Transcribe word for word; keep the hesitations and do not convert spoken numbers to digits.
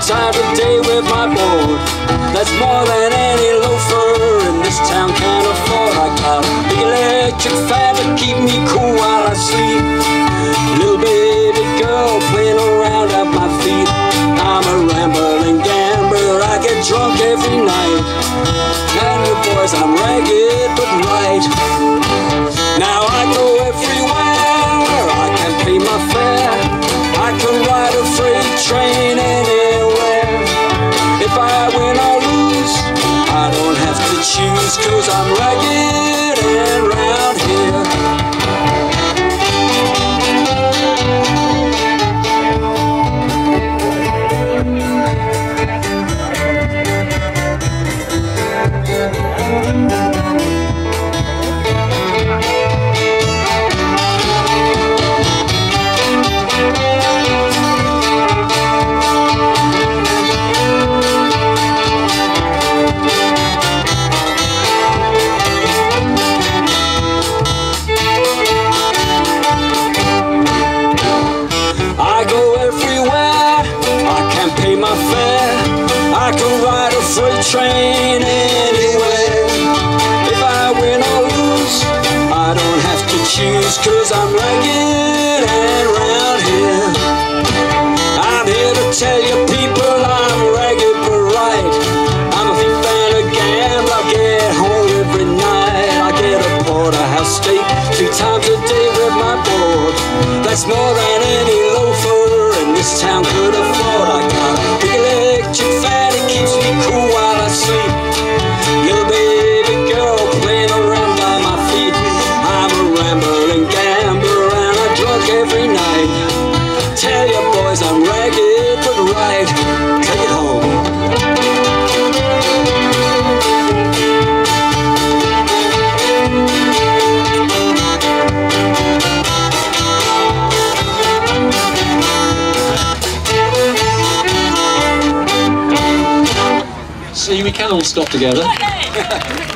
times a day with my board. That's more than any loafer in this town can afford. I got a big electric fan to keep me cool while I sleep. Little baby girl playing around at my feet. I'm a rambling gambler, I get drunk every night. And you boys, I'm ragged but right. Now I go everywhere, I can pay my fare. I can ride a freight train anywhere. If I win or lose, I don't have to choose, 'cause I'm ragged and round here. I can ride a freight train anywhere. If I win or lose, I don't have to choose, 'cause I'm ragged and round here. I'm here to tell you people I'm ragged but right. I'm a thief and a gambler, I get home every night. I get a porterhouse steak three times a day with my board. That's more than any loafer in this town could afford. I got a big electric fan, it keeps me cool while I sleep. Little baby girl playing around by my feet. I'm a rambling gambler and I drunk every night. Tell you boys I'm ragged but right. Take it home. See, we can all stop together.